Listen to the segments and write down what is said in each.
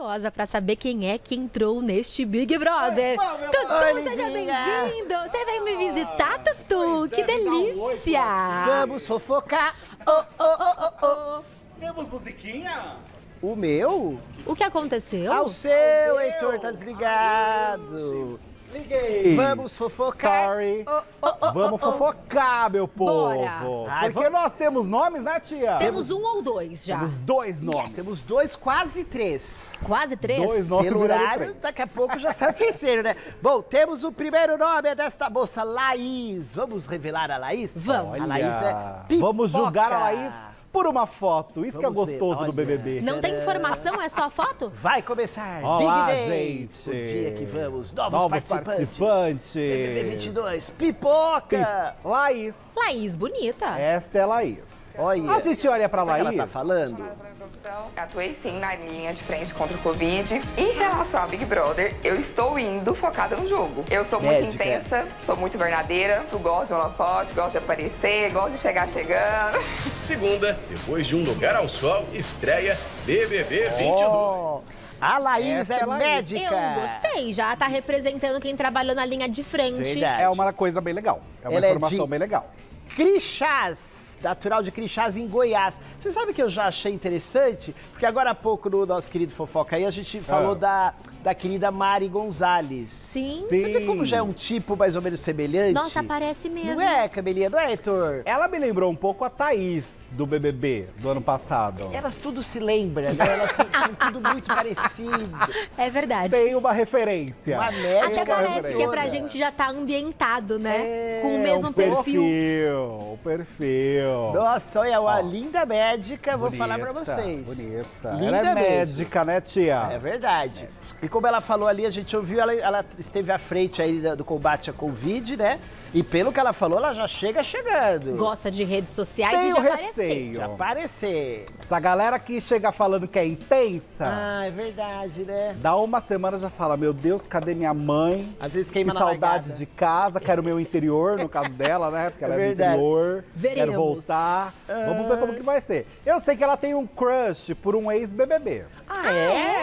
curiosa pra saber quem é que entrou neste Big Brother. Tutu, seja bem-vindo. Você veio me visitar, Tutu? Que delícia. Vamos fofocar. Temos musiquinha? O meu? O que aconteceu? O seu, Heitor, tá desligado. Liguei. Vamos fofocar. Sorry. Vamos fofocar, meu povo. Bora. Porque nós temos nomes, né, tia? Temos um ou dois já? Temos 2 nomes. Temos 2, quase 3. Quase 3? 2 nomes Pelo viraram horário, 3. daqui a pouco já sai o terceiro, né? Bom, temos o primeiro nome desta moça, Laís. Vamos revelar a Laís? Vamos. A Laís é pipoca. Vamos julgar a Laís por uma foto. Isso Vamos que é ver, gostoso do olha. BBB. Não tem informação, é só foto? Vai começar. Olá, Big Day. gente. O dia que vamos. Novos participantes. BBB 22. Pipoca. Laís. Laís, bonita. Esta é a Laís. Olha. A gente olha pra Sabe o que Laís. ela tá falando? Atuei sim na linha de frente contra o Covid. Em relação a Big Brother, eu estou indo focada no jogo. Eu sou muito Médica. intensa, sou muito verdadeira. Eu gosto de holofote, gosto de aparecer, gosto de chegar chegando. Segunda, depois de Um Lugar ao Sol, estreia BBB 22. Oh, a Laís Essa é é a Laís. médica. Eu gostei, já tá representando quem trabalhou na linha de frente. Verdade. É uma coisa bem legal. É uma Ela é informação de- bem legal. Crixás, natural de Crixás, em Goiás. Você sabe que eu já achei interessante? Porque agora há pouco no nosso querido Fofoca aí, a gente falou da querida Mari Gonzalez. Sim. Você vê como já é um tipo mais ou menos semelhante? Nossa, parece mesmo. Não é, Cabelinha? Não é, Heitor? Ela me lembrou um pouco a Thaís do BBB do ano passado. Elas tudo se lembram, né? Elas são tudo muito parecido. É verdade. Tem uma referência. Uma médica. Até parece referência. que é pra gente já tá ambientado, né? É, Com o mesmo o perfil. O perfil. Nossa, olha, uma linda médica, vou Bonita, falar pra vocês. Bonita. Linda Ela é mesmo. médica, né, tia? É verdade. E como ela falou ali, a gente ouviu, ela esteve à frente aí do combate à Covid, né? E pelo que ela falou, ela já chega chegando. Gosta de redes sociais e Tenho de aparecer. receio. De aparecer. Essa galera que chega falando que é intensa, Ah, é verdade, né? dá uma semana já fala, meu Deus, cadê minha mãe? Às vezes Que queima na saudade largada. de casa, quero o meu interior, no caso dela, né? Porque ela é do verdade. interior. Quero Veremos. voltar. Vamos ver como que vai ser. Eu sei que ela tem um crush por um ex-BBB. Ah,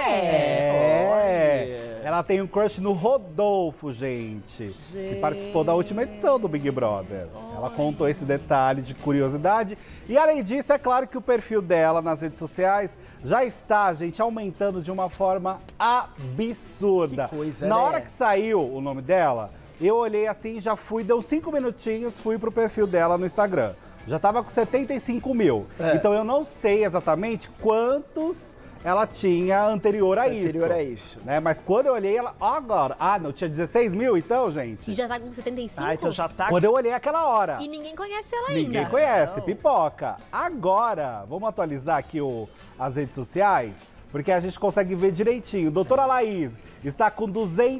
É. Ela tem um crush no Rodolfo, gente. Que participou da última edição do Big Brother. Ela contou esse detalhe de curiosidade. E além disso, é claro que o perfil dela nas redes sociais já está, gente, aumentando de uma forma absurda. Que coisa, Na né? hora que saiu o nome dela, eu olhei assim, já fui, deu 5 minutinhos, fui pro perfil dela no Instagram. Já tava com 75 mil. Então eu não sei exatamente quantos ela tinha anterior a isso. Anterior a isso. Né? Mas quando eu olhei ela, agora, não, tinha 16 mil então, gente? E já tá com 75? Ah, então já tá... Quando eu olhei aquela hora. E ninguém conhece ela ainda. Ninguém conhece, pipoca. Agora, vamos atualizar aqui as redes sociais, porque a gente consegue ver direitinho. Doutora Laís está com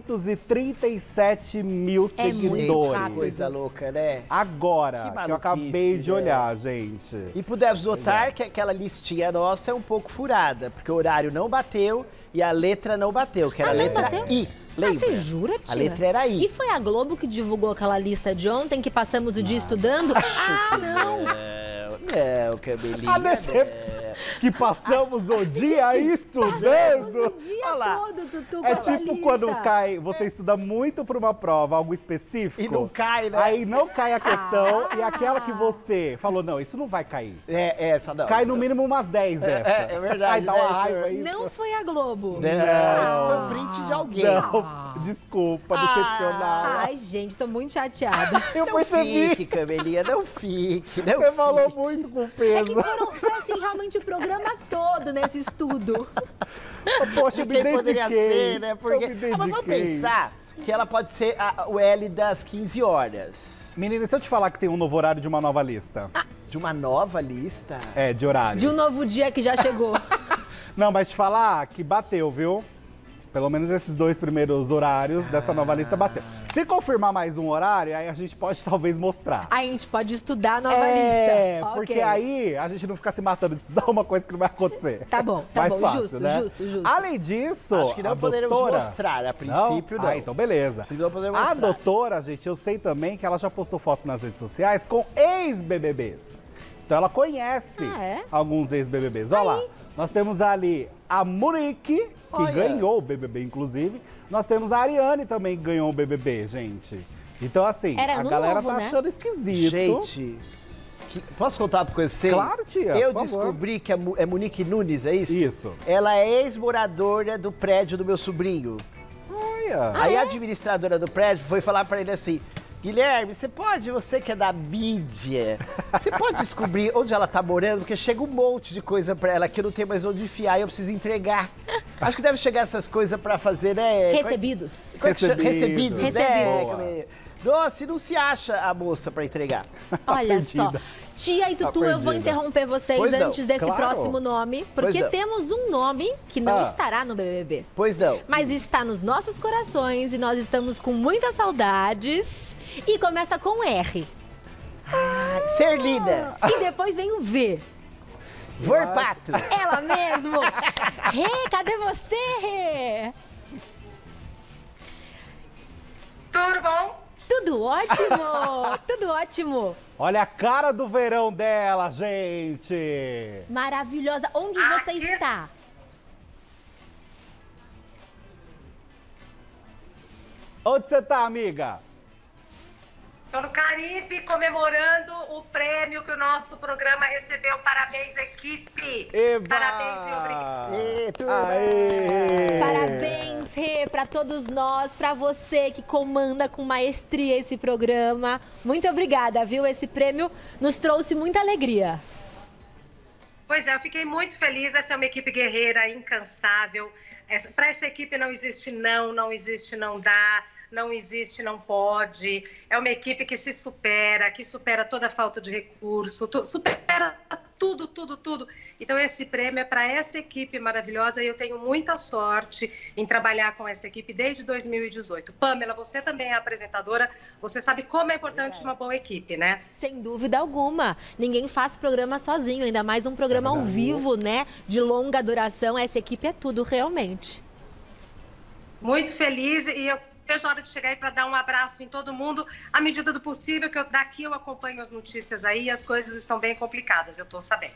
237 mil É muito seguidores. rápido. Coisa louca, né? Agora, Que que eu maluquice, acabei de né? olhar, gente. E pudemos notar que aquela listinha nossa é um pouco furada, porque o horário não bateu e a letra não bateu, que era a não letra bateu? I. Lembra? Você jura, tia? A letra era I. E foi a Globo que divulgou aquela lista de ontem que passamos o dia estudando? Não. Não, Cabelinho. A decepção que passamos o dia estudando. O dia Olha lá. todo, Tutu, com É essa tipo lista. quando cai, você estuda muito para uma prova, algo específico. E não cai, né? Aí não cai a questão e aquela que você falou, não, isso não vai cair. Só não. Cai no mínimo umas 10 dessa. é verdade, Aí dá né, uma Heitor? raiva isso. Não foi a Globo. Não, isso foi um print de alguém. Não, desculpa, decepcionada. Ai, gente, tô muito chateada. Eu Não percebi. fique, Cabelinha, não fique, não Você falou fique. muito com É peso. que foi assim, realmente o programa todo nesse estudo. Poxa, eu me Quem dediquei. poderia ser, né? Porque... Eu me dediquei. Mas vamos pensar que ela pode ser o L das 15 horas. Menina, e se eu te falar que tem um novo horário de uma nova lista? De uma nova lista. É, de horários. De um novo dia que já chegou. Não, mas te falar que bateu, viu? Pelo menos esses 2 primeiros horários dessa nova lista bateu. Se confirmar mais um horário, aí a gente pode talvez mostrar. Aí a gente pode estudar a nova É, lista. porque Ok. aí a gente não fica se matando de estudar uma coisa que não vai acontecer. Tá bom, Mais fácil, justo, né? justo. Além disso, Acho que não a poderemos doutora... mostrar, a princípio não. Ah, então beleza. Se não podemos A mostrar. doutora, gente, eu sei também que ela já postou foto nas redes sociais com ex-BBBs. Então ela conhece Ah, é? alguns ex-BBBs. Olha lá, nós temos ali a Monique, que ganhou o BBB, inclusive. Nós temos a Ariane também, que ganhou o BBB, gente. Então, assim, a galera tá achando esquisito. Gente, posso contar uma coisa pra vocês? Claro, tia, Eu por favor. descobri que é Monique Nunes, é isso? Isso. Ela é ex-moradora do prédio do meu sobrinho. Olha. Aí a administradora do prédio foi falar pra ele assim: Guilherme, você que é da mídia, você pode descobrir onde ela tá morando? Porque chega um monte de coisa pra ela que eu não tenho mais onde enfiar e eu preciso entregar. Acho que deve chegar essas coisas pra fazer, né? Recebidos. Recebidos, né? Recebidos. Nossa, e não se acha a moça pra entregar. Olha só. Tia e Tutu, eu vou interromper vocês Pois não, antes desse claro. próximo nome, porque Pois não. temos um nome que não estará no BBB. Pois não. Mas está nos nossos corações e nós estamos com muitas saudades. E começa com R. Ser linda. E depois vem o V. Vorpato. Ela mesmo. Rê, cadê você, Rê? Tudo bom? Tudo ótimo, tudo ótimo. Olha a cara do verão dela, gente. Maravilhosa. Onde você Aqui. está? Onde você tá, amiga? Estou no Caribe comemorando o prêmio que o nosso programa recebeu. Parabéns, equipe! Eba! Parabéns e obrigado. Ê, turma. Aê! Parabéns, Rê, para todos nós, para você que comanda com maestria esse programa. Muito obrigada, viu? Esse prêmio nos trouxe muita alegria. Pois é, eu fiquei muito feliz. Essa é uma equipe guerreira, incansável. Para essa equipe não existe não existe não dá. Não existe, não pode. É uma equipe que se supera, que supera toda a falta de recurso, supera tudo. Então esse prêmio é para essa equipe maravilhosa e eu tenho muita sorte em trabalhar com essa equipe desde 2018. Pamela, você também é apresentadora, você sabe como é importante uma boa equipe, né? Sem dúvida alguma. Ninguém faz programa sozinho, ainda mais um programa ao vivo, né? De longa duração. Essa equipe é tudo, realmente. Muito feliz e eu vejo a hora de chegar aí para dar um abraço em todo mundo, à medida do possível, que daqui eu acompanho as notícias aí e as coisas estão bem complicadas, eu estou sabendo.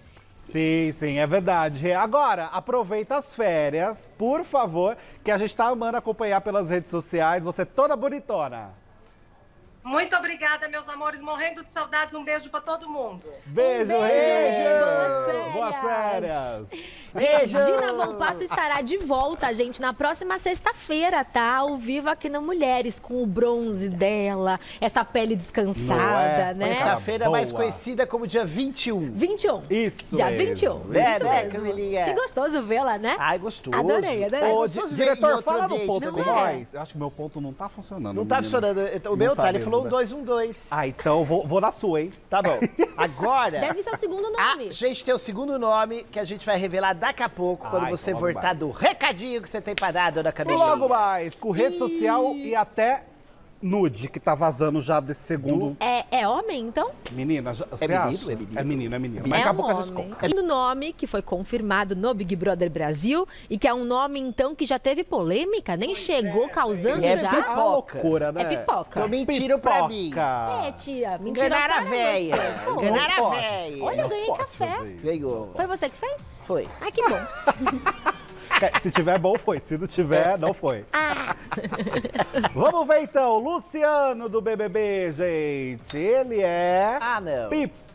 Sim, é verdade. Rê. Agora, aproveita as férias, por favor, que a gente tá amando acompanhar pelas redes sociais. Você é toda bonitona. Muito obrigada, meus amores, morrendo de saudades, um beijo para todo mundo. Beijo, Um beijo, Rê. boas férias. Boas férias. Regina Volpato estará de volta, gente, na próxima sexta-feira, tá? Ao vivo aqui no Mulheres, com o bronze dela, essa pele descansada, Não é? né? Sexta-feira Boa. mais conhecida como dia 21. 21. Isso Dia mesmo. 21. É, Isso né, mesmo. Camilinha? Que gostoso vê-la, né? Ai, gostoso. Adorei. Ô, Ô, gostoso ver em diretor, outro fala no ambiente, ponto não com é? nós. Eu acho que meu ponto não tá funcionando. Não tá menina. funcionando. O Não meu tá tá, ele mesmo, falou né? 212. Ah, então vou na sua, hein? Tá bom. Agora, Deve ser o segundo nome. a gente tem o segundo nome que a gente vai revelar daqui a pouco, quando Ai, você logo voltar mais. do recadinho que você tem pra dar, dona Camilinha. Logo mais, com rede social e até nude, que tá vazando já desse segundo. É homem, então? Menina, você menino, acha? é menino. É menino, é menino. Mas É daqui a um pouco a gente homem. conta. E o nome que foi confirmado no Big Brother Brasil e que é um nome, então, que já teve polêmica, nem chegou causando E é já. pipoca. A loucura, né? É pipoca. Então mentiram pra mim. Pipoca. É, tia, mentira. Enganaram a para véia. você. Foi. Enganaram a Não pode. véia. Olha, eu ganhei Pode café. fazer isso. Ganhou. Foi você que fez? Foi. Ai, que bom. Se tiver bom, foi. Se não tiver, não foi. Ah, Vamos ver então, Luciano do BBB, gente. Ele é Ah, não.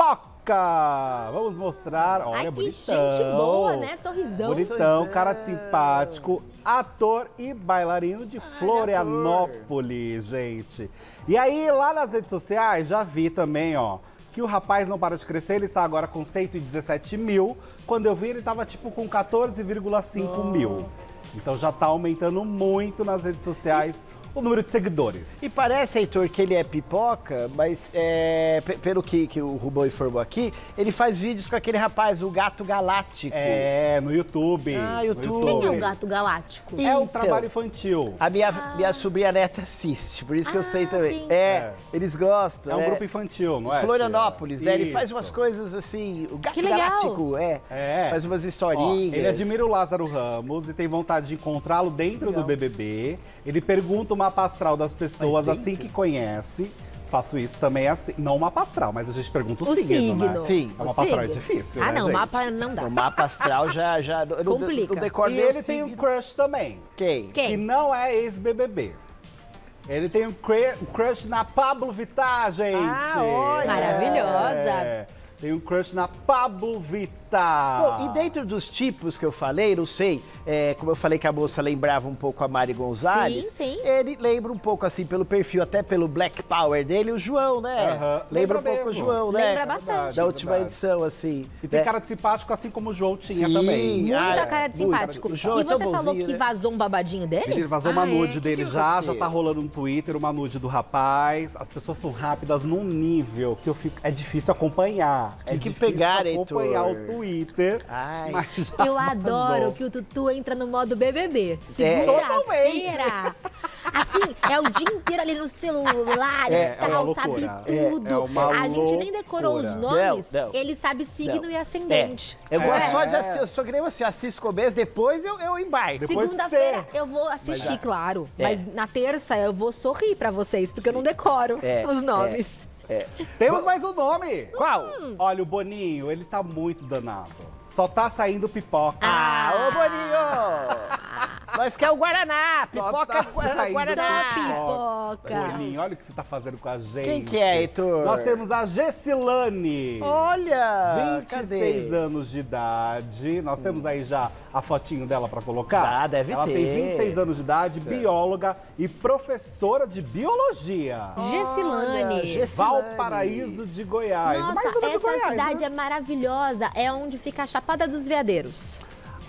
pipoca. Vamos mostrar. Olha, ai, que bonitão. gente boa, né? Sorrisão. Bonitão, cara de simpático, ator e bailarino de Florianópolis, gente. E aí, lá nas redes sociais, já vi também, ó, que o rapaz não para de crescer, ele está agora com 117 mil. Quando eu vi, ele estava tipo com 14,5 mil. Então já tá aumentando muito nas redes sociais o número de seguidores. E parece, Heitor, que ele é pipoca, mas pelo que o Rubão informou aqui, ele faz vídeos com aquele rapaz, o Gato Galáctico. É, no YouTube. Ah, no YouTube. Quem é o gato galáctico? É um Então. trabalho infantil. A minha sobrinha neta assiste, por isso que eu sei também. sim. Eles gostam. É um né? grupo infantil, não é? Florianópolis, né? Ele faz Isso. umas coisas assim, o Gato Que legal. Galáctico, É. faz umas Ó, historinhas. ele admira o Lázaro Ramos e tem vontade de encontrá-lo dentro do BBB. Ele pergunta o mapa astral das pessoas Mas assim dentro? que conhece. Faço isso também assim. Não o mapa astral, mas a gente pergunta o signo, né? Sim. O mapa astral é difícil, né, não, gente? mapa não dá. O mapa astral já Complica. não decora E nem o ele tem um signo. crush também. Quem? Quem? Que não é ex-BBB. Ele tem um crush na Pablo Vittar, gente. Ah, olha! Maravilhosa. Tem um crush na Pablo Vittar. Bom, e dentro dos tipos que eu falei, não sei, como eu falei que a moça lembrava um pouco a Mari Gonzalez. Sim, sim. Ele lembra um pouco, assim, pelo perfil, até pelo Black Power dele, o João, né? Aham. Lembra um Lembra pouco o mesmo. João, né? Lembra bastante. Da última Verdade. edição, assim. E tem né? cara de simpático, assim como o João tinha Sim. também. Muita Ah, cara de muito. simpático. O João E é tão você falou bonzinho, que né? vazou um babadinho dele? Ele vazou uma nude dele que já aconteceu? tá rolando no Twitter, uma nude do rapaz. As pessoas são rápidas num nível que é difícil acompanhar. Tem é que difícil pegar, acompanhar Heitor. o Twitter. Ai. Mas já Eu adoro vazou. que o Tutu entra no modo BBB. Totalmente. Segunda-feira. Assim, é o dia inteiro ali no celular É, e é uma tal, sabe loucura. tudo. É uma A gente nem decorou os loucura. nomes, Não. ele sabe signo Não. e ascendente. Eu gosto É. só de assistir, eu sou que nem você, eu assisto o começo, depois eu embarco. Depois Segunda-feira você- eu vou assistir, Mas, claro. é. Mas na terça eu vou sorrir pra vocês, porque eu não decoro os nomes. Temos mais um nome. Qual? Olha, o Boninho, ele tá muito danado. Só tá saindo pipoca. Ô Boninho! Nós quer o Guaraná, Só pipoca tá saindo Guaraná. Só pipoca. Boninho, olha o que você tá fazendo com a gente. Quem que é, Heitor? Nós temos a Gessilane. Olha! 26 cadê? anos de idade. Nós temos aí já a fotinho dela pra colocar. Ah, deve Ela ter. tem 26 anos de idade, bióloga e professora de biologia. Gessilane. Gessilane. Valparaíso de Goiás. Nossa, Mais uma de essa Goiás, cidade né? é maravilhosa. É onde fica a Chapada dos Veadeiros.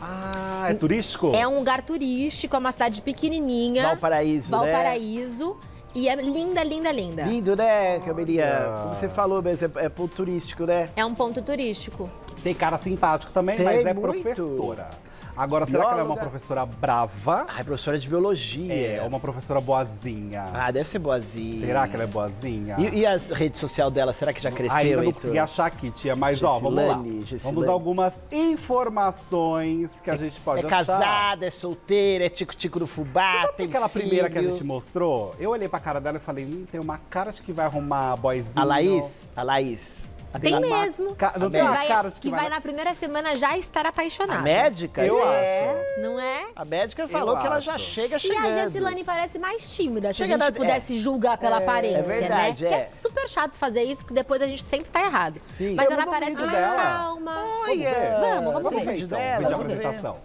Ah, é turístico? É um lugar turístico, é uma cidade pequenininha. Valparaíso, né? Valparaíso. E é linda, linda, linda. Lindo, né, Camilinha? Como você falou mesmo, é ponto turístico, né? É um ponto turístico. Tem cara simpático também, Tem mas é muito. professora. Agora, será que ela é uma Bióloga. professora brava? Ai, professora de biologia. É uma professora boazinha. Ah, deve ser boazinha. Será que ela é boazinha? E as redes sociais dela, será que já cresceu, Ainda não Heitor? consegui achar aqui, tia, mas ó, vamos lá. Gessilane. Vamos a algumas informações que a gente pode É achar. casada, é solteira, é tico-tico no fubá, Sabe tem aquela filho. primeira que a gente mostrou? Eu olhei pra cara dela e falei, tem uma cara de que vai arrumar boyzinho. A Laís? A Laís. Tem uma mesmo. Não Que tem umas vai, caras de que vai na primeira semana já estar apaixonada. A médica? Eu Não é? A médica falou que ela já acho. chega E chegando. a Gessilane parece mais tímida, se Chega a gente na- pudesse julgar pela aparência, verdade, né? é. Porque é super chato fazer isso, porque depois a gente sempre tá errado. Sim. Mas Temos ela um parece vídeo mais dela. calma. Olha, Vamos tem ver. vídeo então, dela, vídeo de vamos ver. apresentação.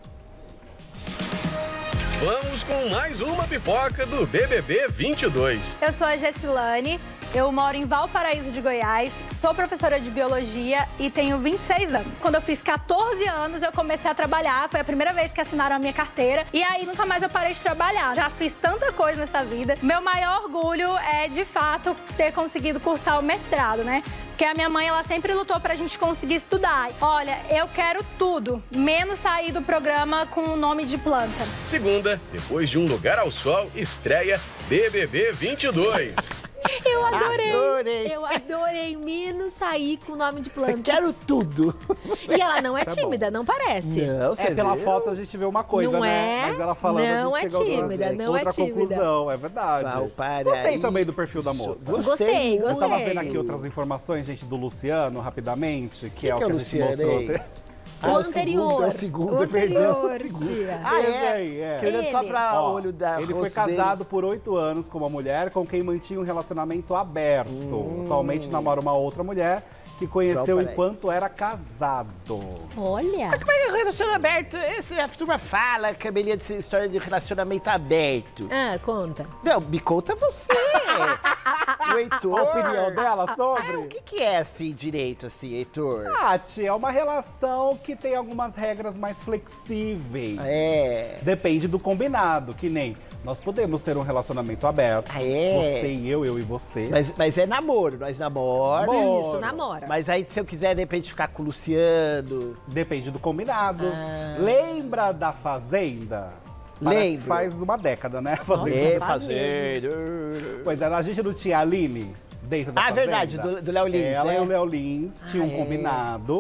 Vamos com mais uma pipoca do BBB 22. Eu sou a Gessilane, eu moro em Valparaíso de Goiás, sou professora de biologia e tenho 26 anos. Quando eu fiz 14 anos, eu comecei a trabalhar, foi a primeira vez que assinaram a minha carteira e aí nunca mais eu parei de trabalhar. Já fiz tanta coisa nessa vida. Meu maior orgulho é, de fato, ter conseguido cursar o mestrado, né? Porque a minha mãe, ela sempre lutou pra gente conseguir estudar. Olha, eu quero tudo, menos sair do programa com o nome de planta. Segunda, depois de Um Lugar ao Sol, estreia BBB 22. Eu adorei. Adorei. Eu adorei menos sair com o nome de planta. Quero tudo. E ela não é tímida, não parece. Não, você Pela viu? foto a gente vê uma coisa, Não né? é? Mas ela falando, Não a gente é chega a tímida, não outra é tímida. conclusão, é verdade. Valparaíso. Gostei também do perfil da moça. Gostei, Eu tava gostei. vendo aqui outras informações, gente, do Luciano, rapidamente, que é o que que é o a gente Luciano, mostrou. hein? O Ah, anterior. É o segundo, o perdeu o anterior, segundo. tia. Ah, Esse é? aí, é. Querendo só Ele. pra Ó, olho da ele foi rosto casado por 8 anos com uma mulher com quem mantinha um relacionamento aberto. Atualmente namora uma outra mulher que conheceu Valparaíso. enquanto era casado. Olha. Como é que relacionamento aberto? A turma fala, cabelinha de história de relacionamento aberto. Ah, conta. Não, me conta você. O Heitor. A opinião dela sobre? O que é assim direito, assim, Heitor? Tia, é uma relação que tem algumas regras mais flexíveis. É. Depende do combinado, que nem nós podemos ter um relacionamento aberto. Ah, é? Você e eu e você. Mas é namoro, nós namoramos. Isso, namora. Mas aí, se eu quiser, de repente, ficar com o Luciano... Depende do combinado. Ah. Lembra da Fazenda? Parece que Lembro. faz uma década, né? Fazenda. É, faz fazer... Pois é, a gente não tinha a Aline dentro da Ah, Fazenda? verdade, do Léo Lins, Ela né? e o Léo Lins tinham um é. combinado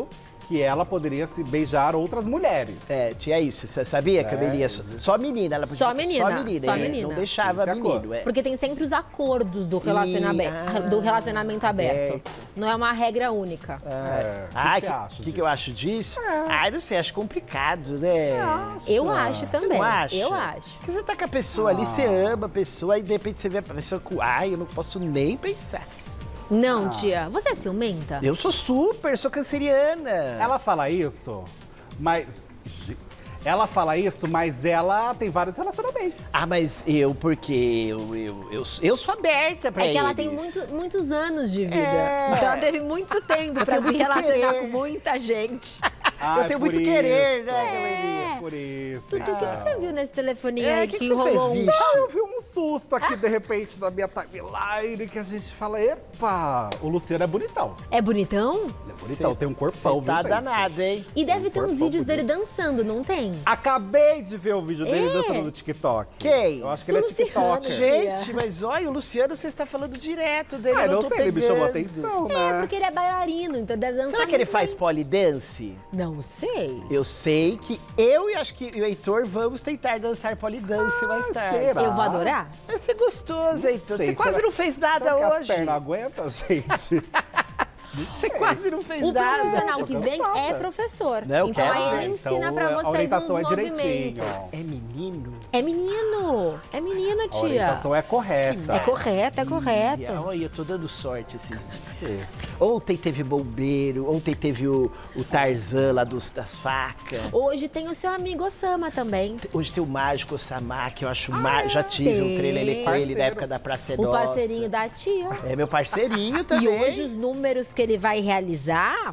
que ela poderia se beijar outras mulheres. É, tinha isso. Você sabia, Camilinha? Só menina. Ela podia Só menina, Só menina. só é. menina. Não deixava Isso é menino. É. Porque tem sempre os acordos do relacionamento aberto. Não é uma regra única. O que você acha O que disso? eu acho disso? Ai, não sei, acho complicado, né? Eu acho Você também. não acha? Eu acho. Porque você tá com a pessoa ali, você ama a pessoa, e de repente você vê a pessoa com. Ai, eu não posso nem pensar. Não, tia. Você é ciumenta? Eu sou sou canceriana. Ela fala isso, mas... Ela fala isso, mas ela tem vários relacionamentos. Ah, mas porque eu sou aberta pra É que eles. ela tem muitos anos de vida. É. Então ela teve muito tempo pra se muito relacionar querer. com muita gente. Eu tenho muito querer, isso. né, Camilinha? Por isso. Tudo, o que você viu nesse telefoninho aí que que você fez, rolou um... bicho? Ah, eu vi um susto aqui, de repente, na minha timeline, que a gente fala, epa, o Luciano é bonitão. É bonitão? Ele é bonitão, tem um corpão, Você tá viu, gente? danado, hein? E deve ter uns corpão vídeos dele bonito. dançando, não tem? Acabei de ver o vídeo dele É. dançando no TikTok. Quem? Eu acho que ele é O Luciano. TikToker. Gente, mas olha, o Luciano, você está falando direto dele. Ah, eu não tô sei, ele me chamou pegando. atenção, É, né? porque ele é bailarino, então deve dançar Será que ele muito faz bem. polidense? Não sei. Eu sei que eu e acho que o Heitor vamos tentar dançar polidense mais tarde. será? Eu vou adorar. Vai ser gostoso, Heitor. sei, Você quase será- não fez nada Será que as hoje. pernas aguentam, gente? Você quase não fez O nada. profissional tô que vem cansada. é professor. Não, eu então quero aí ver. ele ensina Então, pra a vocês orientação os é direitinho. movimentos. É menino? É menino. É menino, A tia. orientação é correta. É correta, é correta. Olha, eu tô dando sorte esses dias. Ontem teve bombeiro, ontem teve o Tarzan lá das facas. Hoje tem o seu amigo Osama também. Hoje tem o Mágico Osama, que eu acho já tive um Tem. trelelê com ele na Parceiro. época da Praça é O Nossa. parceirinho da tia. É meu parceirinho também. E hoje os números que ele vai realizar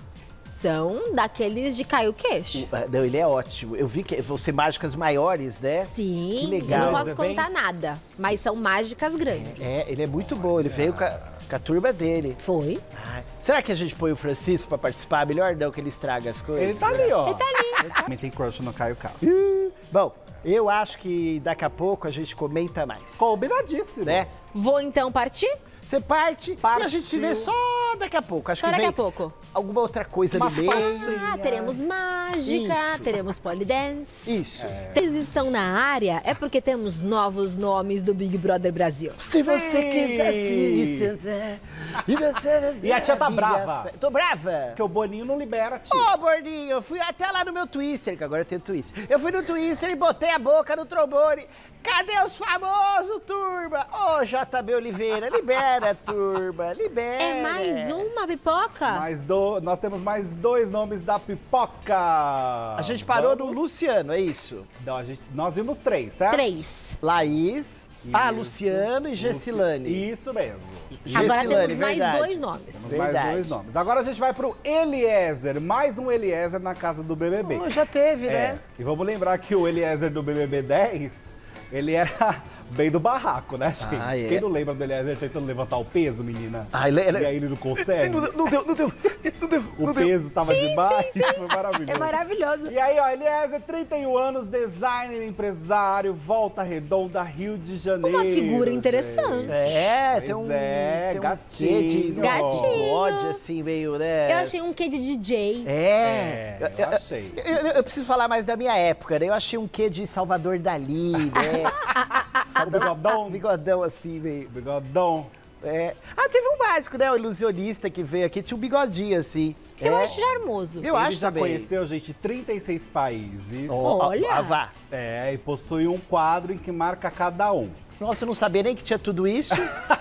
são daqueles de cair o queixo. Não, ele é ótimo. Eu vi que vão ser mágicas maiores, né? Sim, Que legal. eu não posso Os contar eventos. nada, mas são mágicas grandes. É, ele é muito bom. Ele veio com a turma dele. Foi? Ai, será que a gente põe o Francisco pra participar? Melhor não, que ele estraga as coisas. Ele tá ali, ó. Ele tá ali. Também tem crush no Caio Castro. Bom, eu acho que daqui a pouco a gente comenta mais. Combinadíssimo. Né? Vou então partir? Você parte e a gente se vê Partiu. só daqui a pouco. Acho Só que daqui vem a pouco. alguma outra coisa Uma ali meio. Ah, teremos mágica, Isso. teremos polidense. Isso. Vocês estão na área é porque temos novos nomes do Big Brother Brasil. Se você quiser se licenciar e dançar E a tia tá minha brava. Tô brava. Porque o Boninho não libera, tio. Ô, gordinho, eu fui até lá no meu Twister, que agora eu tenho Twister. Eu fui no Twister e botei a boca no trombone. Cadê os famosos, turma? Ô, JB Oliveira, libera, turma, libera. É mais uma pipoca? Nós temos mais 2 nomes da pipoca. A gente parou no Vamos? Luciano, é isso? Não, nós vimos 3, certo? 3. Laís, Isso. Luciano e Gessilane. Isso mesmo. Agora Gessilane, temos mais verdade. 2 nomes. Temos Verdade. mais 2 nomes. Agora a gente vai pro Eliezer. Mais um Eliezer na casa do BBB. Pô, já teve, né? E vamos lembrar que o Eliezer do BBB 10, ele era bem do barraco, né, gente? Ah, é. Quem não lembra do Eliezer tentando levantar o peso, menina? Ah, E aí ele não consegue? Não deu, não deu. O peso tava demais, foi maravilhoso. É maravilhoso. E aí, ó, Eliezer, 31 anos, designer, empresário, Volta Redonda, Rio de Janeiro. Uma figura gente. interessante. É, Pois tem um, é, tem um gatinho. quê de Gatinho. bode, assim, meio, né? Eu achei um quê de DJ. É, eu achei. Eu preciso falar mais da minha época, né? Eu achei um quê de Salvador Dali, né? O bigodão. Bigodão assim, meio. Bigodão. É. Ah, teve um mágico, né? O ilusionista que veio aqui, tinha um bigodinho assim. Eu É. acho charmoso. Eu Ele acho já também. conheceu, gente, 36 países. Olha. Vá. É, e possui um quadro em que marca cada um. Nossa, eu não sabia nem que tinha tudo isso.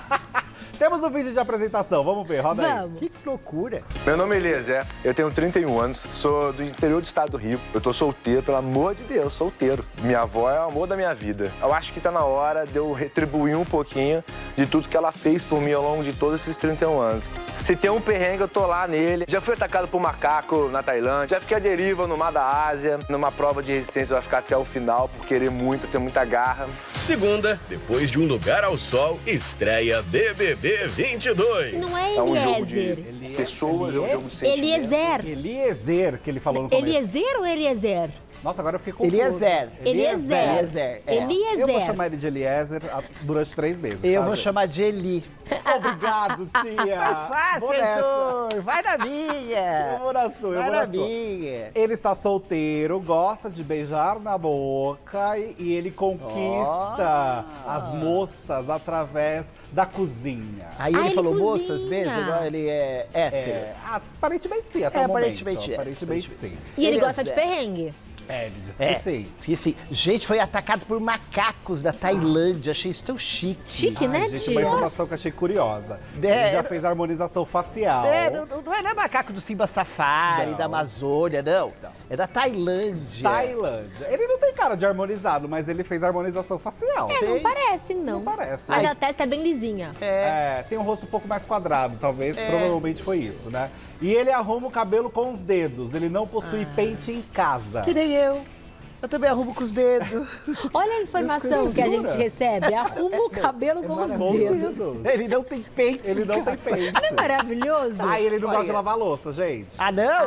Temos um vídeo de apresentação, vamos ver, roda aí. Vamos. Que loucura. Meu nome é Eliezer, eu tenho 31 anos, sou do interior do estado do Rio. Eu tô solteiro, pelo amor de Deus, solteiro. Minha avó é o amor da minha vida. Eu acho que tá na hora de eu retribuir um pouquinho de tudo que ela fez por mim ao longo de todos esses 31 anos. Se tem um perrengue, eu tô lá nele. Já fui atacado por macaco na Tailândia, já fiquei à deriva no mar da Ásia. Numa prova de resistência, vai ficar até o final por querer muito, ter muita garra. Segunda, depois de Um Lugar ao Sol, estreia BBB 22. Não é É um jogo Eliezer. de pessoas, é um jogo de sentimentos. Eliezer. Eliezer, que ele falou no começo. Eliezer ou Eliezer? Nossa, agora eu fiquei confuso. Eliezer. Eliezer. É. Eu vou chamar ele de Eliezer durante 3 meses. Eu tá, vou gente? chamar de Eli. Obrigado, tia. Mais fácil, Vou nessa. Heitor. Vai na minha. Eu vou na sua, eu Vai vou na na sua. minha. Ele está solteiro, gosta de beijar na boca e ele conquista as moças através da cozinha. Aí ele ele falou cozinha. moças mesmo, agora ele é hétero. Aparentemente sim, até É, o momento. aparentemente é. Aparentemente sim. E ele Ele é gosta de Zé. perrengue. Ele disse que sim. Esqueci. Gente, foi atacado por macacos da Tailândia. Achei isso tão chique. Chique, né, Gente, tio? uma informação que eu achei curiosa. Ele É, já fez harmonização facial. Não é macaco do Simba Safari, Não. da Amazônia, não. É da Tailândia. Tailândia. Ele não tem cara de harmonizado, mas ele fez harmonização facial. É, não parece, não. Não parece. Mas Ai. a testa é bem lisinha. Tem um rosto um pouco mais quadrado, talvez, provavelmente foi isso, né? E ele arruma o cabelo com os dedos, ele não possui pente em casa. Que nem eu. Eu também arrumo com os dedos. Olha a informação que a gente recebe. Arruma o cabelo com os dedos. Ele não tem peito. Ele não tem pente. Não é maravilhoso? Ah, ele não Olha. gosta de lavar louça, gente. Ah, não?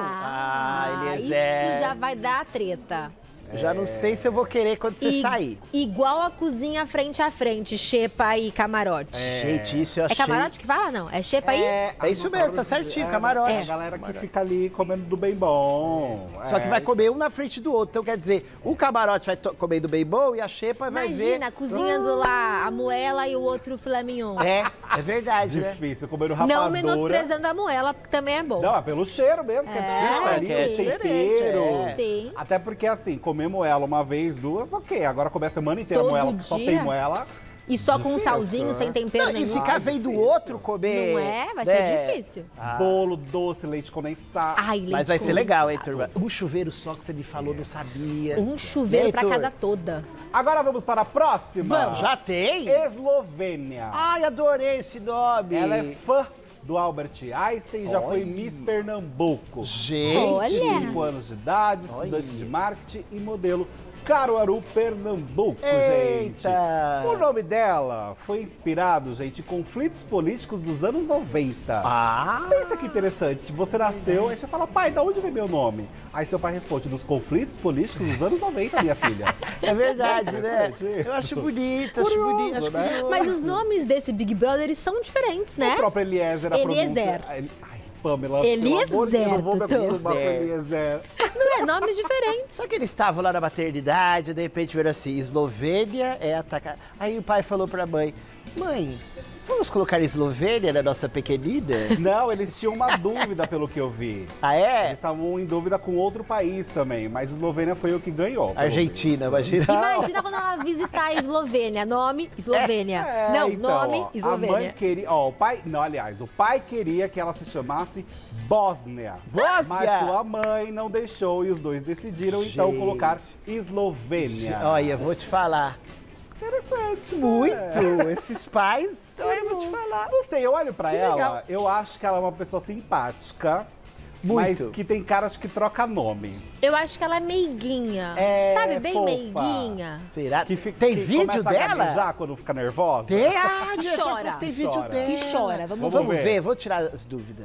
Isso Eliezer. já vai dar treta. Eu já não sei se eu vou querer quando você sair. Igual a cozinha frente a frente, xepa e camarote. Gente, isso eu É achei... camarote que fala? Não, é xepa aí? É isso mesmo, tá certinho, camarote. É a galera que fica ali comendo do bem bom. Só que vai comer um na frente do outro. Então, quer dizer, o camarote vai comer do bem bom e a xepa vai ver... Imagina, cozinhando lá a moela e o outro filé mignon. É verdade, né? Difícil, comendo rapadura. Não menosprezando a moela, porque também é bom. Não, é pelo cheiro mesmo, que é difícil ali, que é o tempero. diferente, Sim. Até porque, assim, comer moela uma vez, duas, ok. Agora comer a semana inteira Todo moela, que só dia? tem moela. E só com um Difícil, salzinho, né? sem tempero Não, e nenhum. ficar vendo o outro comer... Não é? Vai ser difícil. Bolo, doce, leite condensado. Ai, leite Mas vai ser legal, hein, condensado. turma? Um chuveiro só que você me falou, não sabia. Um chuveiro pra Heitor? casa toda. Agora vamos para a próxima. Vamos. Já tem? Eslovênia. Ai, adorei esse nome. Ela é fã do Albert Einstein e já foi Miss Pernambuco. Gente. Olha. 25 anos de idade, estudante de marketing e modelo Caruaru, Pernambuco, gente. Eita. O nome dela foi inspirado, gente, em conflitos políticos dos anos 90. Ah. Pensa que interessante, você nasceu, aí você fala, pai, da onde vem meu nome? Aí seu pai responde, dos conflitos políticos dos anos 90, minha filha. É verdade, né? Interessante isso. Eu acho bonito, Curioso, acho né? curioso. Mas os nomes desse Big Brother eles são diferentes, né? O próprio Eliezer, a Eliezer. pronúncia... Ai, Pamela, pelo amor de Deus, eu não vou me Tutu. acostumar com Eliezer. Não é nomes diferentes. Só que eles estavam lá na maternidade, de repente viram assim, Eslovênia é atacada. Aí o pai falou pra mãe, mãe, vamos colocar Eslovênia na nossa pequenina? Não, eles tinham uma dúvida, pelo que eu vi. Ah, Eles é? estavam em dúvida com outro país também, mas Eslovênia foi o que ganhou. pelo Argentina, imagina. Imagina quando ela visitar a Eslovênia. Nome, Eslovênia. visto. Não, Então, nome, ó, a mãe Eslovênia. queria, ó, o pai, não, aliás, o pai queria que ela se chamasse Bósnia. Bósnia! Mas sua mãe não deixou e os dois decidiram então Gente. colocar Eslovênia. Olha, vou te falar. Interessante, né? Muito! Esses pais, olha, eu vou te falar. Não sei, eu olho pra Que ela, legal. eu acho que ela é uma pessoa simpática. Muito. Mas que tem cara de que troca nome. Eu acho que ela é meiguinha. É, Sabe, bem fofa. meiguinha. Será? Que Tem que vídeo começa a dela? gaguejar quando fica nervosa. Tem? Ah, Que diretor chora. falou que tem Que vídeo chora. dela. Que chora. Vamos Vamos ver. ver, vou tirar as dúvidas.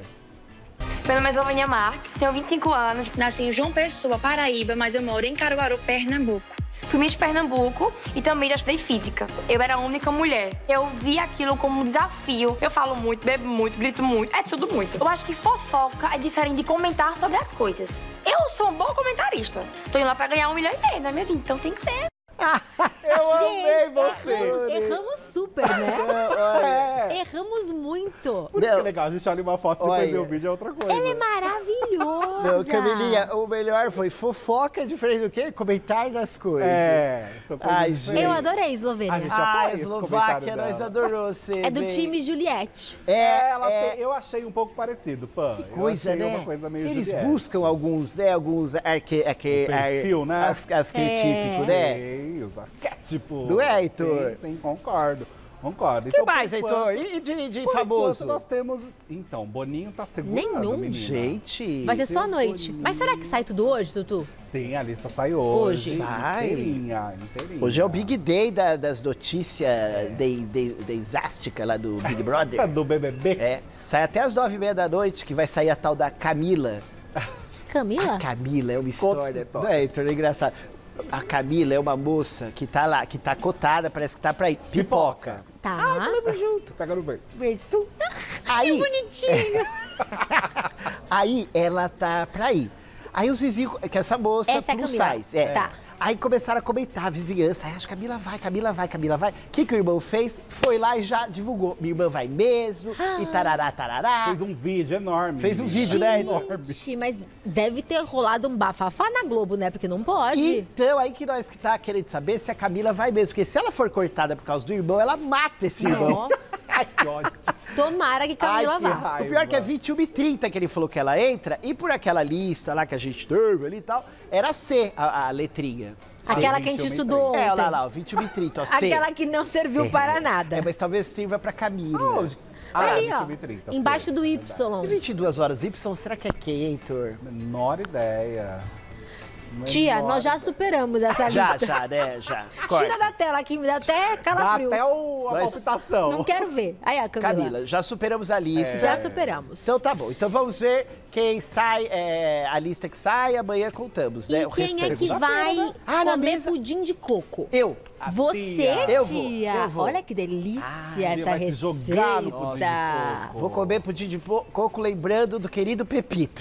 Meu nome é Eslovênia Marques, tenho 25 anos. Nasci em João Pessoa, Paraíba, mas eu moro em Caruaru, Pernambuco. Fui Miss Pernambuco e também já estudei física. Eu era a única mulher. Eu vi aquilo como um desafio. Eu falo muito, bebo muito, grito muito. É tudo muito. Eu acho que fofoca é diferente de comentar sobre as coisas. Eu sou uma boa comentarista. Tô indo lá pra ganhar 1,5 milhão, não é mesmo? Então tem que ser. Eu amei você. Erramos super, né? É. Erramos muito. Por isso que é legal, a gente olha uma foto e depois Olha. vê o vídeo, é outra coisa. Ela é maravilhosa. Não, Camilinha, o melhor foi fofoca diferente do quê? Comentar das coisas. São coisas Ai, diferentes. Eu adorei a Eslovênia. A gente Ah, apoia esse Eslováquia, comentário nós dela. adorou você. É do bem. time Juliette. Eu achei um pouco parecido, Pan. Que coisa, eu achei né? uma coisa meio Eles Juliette. buscam alguns perfil, né? arquetípicos, né? Sei, os arquétipos. Não é, Heitor? Sim, concordo. Concordo. O que mais, Heitor? E de por famoso? enquanto nós temos... Então, Boninho tá segurando, Nenhum. menina. Gente. Vai ser só à Seu noite. Boninho. Mas será que sai tudo hoje, Tutu? Sim, a lista sai hoje. Hoje. Sai. Inteirinha. Hoje é o Big Day das notícias desásticas lá do Big Brother. Do BBB. É. Sai até às 9h30 da noite, que vai sair a tal da Camila. Camila? A Camila é uma Conta essa história. história. Não é, Heitor, é engraçado. A Camila é uma moça que tá lá, que tá cotada, parece que tá pra ir. Pipoca. Tá. Vamos junto. Pega no verde. Bertu. Aí, Que bonitinhos. aí ela tá pra ir. Aí os vizinhos, que essa moça Essa é a plus Camila. size. É. Tá. Aí começaram a comentar, a vizinhança. Aí acho que Camila vai, Camila vai, Camila vai. O que o irmão fez? Foi lá e já divulgou. Minha irmã vai mesmo, e tarará, tarará. Fez um vídeo enorme. Fez um vídeo, né? Enorme. Ixi, mas deve ter rolado um bafafá na Globo, né? Porque não pode. Então, aí que nós que tá querendo saber se a Camila vai mesmo. Porque se ela for cortada por causa do irmão, ela mata esse irmão. Ai, que ódio. Tomara que Camila Ai, que vá. raiva. O pior é que é 21h30 que ele falou que ela entra, e por aquela lista lá que a gente teve ali e tal, era C a letrinha. Aquela que a gente 21h30. estudou ontem. É, olha lá, ó, 21h30, ó, C. Aquela que não serviu para nada. É, mas talvez sirva pra Camila. Ali, ó, 21h30, embaixo sim, do é Y. verdade. E 22 horas Y, será que é quem, Heitor? Menor ideia. Tia, Menor nós já superamos essa Já, lista. já, né? Já. Tira Corta. da tela aqui, me dá até Dá calafrio. até a Nós- palpitação. Não quero ver. Aí, a Camila. Camila, já superamos a lista. Já superamos. Então tá bom. Então vamos ver quem sai, a lista que sai, amanhã contamos, né? E O quem é restante. que vai Ah, na comer mesa? pudim de coco? Eu. Você, Eu vou, tia. eu vou. Olha que delícia tia essa vai se jogar no pudim de receita. coco. Vou comer pudim de coco lembrando do querido Pepito.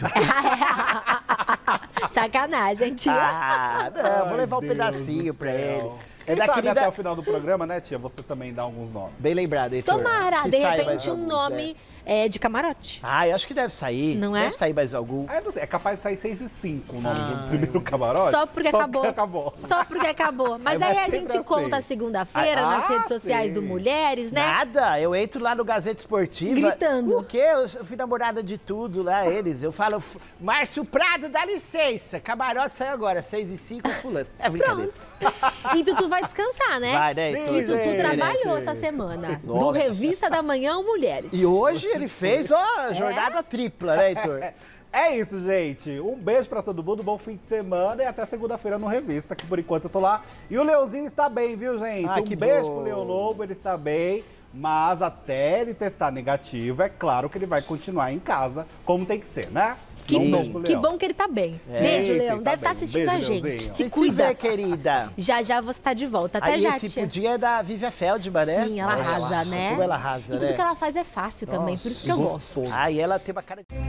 Sacanagem, tia. Ah, não, vou levar um Deus pedacinho do pra céu. ele. É Quem da sabe querida... até o final do programa, né, tia? Você também dá alguns nomes. Bem lembrado, Heitor. Tomara, Acho que de sai mais repente, um alguns, nome de camarote. Ah, eu acho que deve sair. Não é? Deve sair mais algum. Ah, eu não sei, é capaz de sair 6 e 5 o nome de um primeiro camarote. Só porque acabou. Porque acabou. Só porque acabou. Mas Vai aí a sempre gente assim. conta segunda-feira Ah, nas redes sociais sim. do Mulheres, né? Nada, eu entro lá no Gazeta Esportiva. Gritando. O quê? Eu fui namorada de tudo lá, eles. Eu falo, Márcio Prado, dá licença. Camarote sai agora, 6 e 5, fulano. É brincadeira. E Tutu vai descansar, né? Vai, né, Heitor? E Tutu gente. trabalhou essa semana. Do Nossa. Revista da Manhã ao Mulheres. E hoje ele fez, ó, jornada tripla, né, Heitor? É isso, gente. Um beijo pra todo mundo, bom fim de semana e até segunda-feira no Revista, que por enquanto eu tô lá. E o Leozinho está bem, viu, gente? Ah, que um beijo bom. pro Leão Lobo, ele está bem. Mas até ele testar negativo, é claro que ele vai continuar em casa, como tem que ser, né? Que Um bom, beijo pro que Leão. bom que ele tá bem. Beijo, sim, Leão. tá Deve estar bem. assistindo Beijo, a gente. Leãozinho. Se Se cuida. vê, querida. Já já você tá de volta. Até Aí já, esse tia. pudim é da Vivian Feldman, né? Sim, ela arrasa, né? Como ela arrasa, E tudo né? que ela faz é fácil também, por isso que eu gosto. Ah, e ela tem uma cara de...